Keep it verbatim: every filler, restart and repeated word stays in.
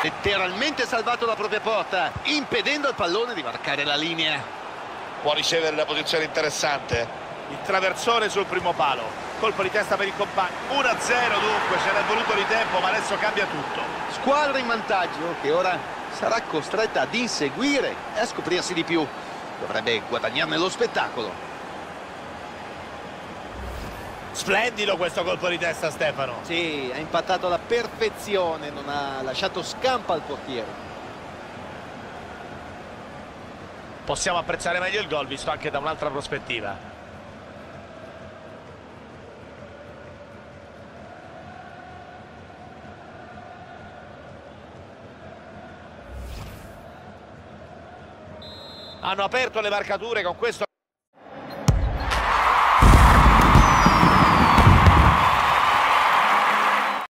letteralmente salvato la propria porta, impedendo al pallone di varcare la linea. Può ricevere una posizione interessante. Il traversone sul primo palo, colpo di testa per il compagno. uno a zero dunque, ce n'è voluto di tempo, ma adesso cambia tutto. Squadra in vantaggio che ora sarà costretta ad inseguire e a scoprirsi di più. Dovrebbe guadagnarne lo spettacolo. Splendido questo colpo di testa, Stefano. Sì, ha impattato alla perfezione, non ha lasciato scampo al portiere. Possiamo apprezzare meglio il gol visto anche da un'altra prospettiva. Hanno aperto le marcature con questo